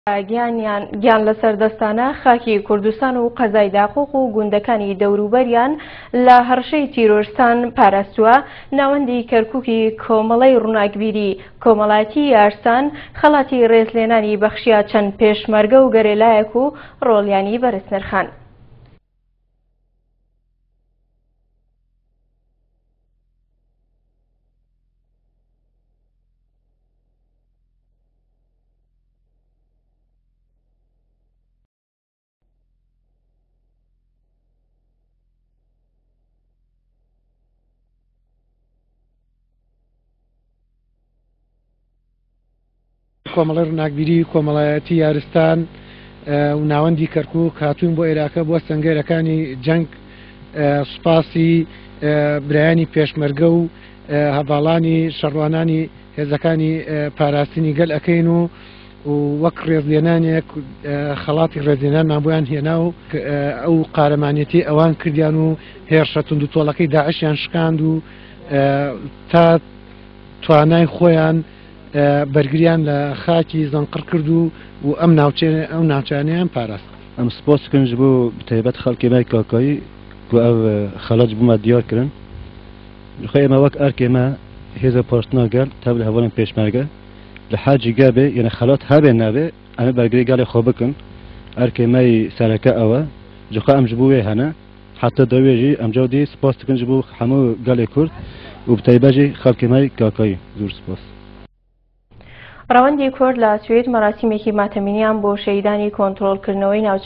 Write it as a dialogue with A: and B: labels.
A: گیان لەسەر دەستانە خاکی کوردستان و قەزای داخۆق و گوندەکانی دەوروبەریان لە هەرشەی تیرۆرستان پاراستووە. ناوەندی کەرکووکی کۆمەڵەی ڕووناکبیری کۆمەڵایەتی یارستان خەڵاتی ڕێزلێنانی بەخشیە چەند پێشمەرگە و گەرێلایەک و ڕۆڵیانی بەرزنرخان.
B: کۆمەڵی ڕووناکبیری کۆمەڵایەتی یارستان و ناوەندی کەرکووک هاتوون بۆ عێراقە بۆ سەنگەرەکانی جەنگ سوپاسی برایانی پێشمەرگە و هەڤاڵانی شەڕوانانی هێزەکانی پاراستنی گەل ئەەکەین و وەک ڕێزلێنانێک خەڵاتی ڕێزلێنانمان بۆیان هێنا و ئەو قارەمانێتی ئەوان کردیان و هێرشە توند و تۆڵەکەی داعشیان شکاند و تا توانای خۆیان بەرگریان لە خاکی زەنقڕ کرد و ئەم ناوچانیان پاراست.
C: ئەم سپۆسکن ji بۆ تایبەت خەڵکی مای کاکایی ku ev xelat bûma diyar kirin. Ji xwe ême wek erkê hêza parastina gel tev li hevalên pêşmerge li hecî gebê yene xelat hebê navê em ê bergirî gelê xwe bikin. Erkê me sereke ew e ji xwe em ji bo wê hene heta dawê jî em cawdî spas dikin ji bo hemû gelê Kurd û bi taybet jî xelkê me kakayî zûr spas.
A: ڕەوەندی کورد لە سوێد مەراسیمێکی ماتەمینیان بۆ شەهیدانی کۆنتڕۆڵکردنەوەی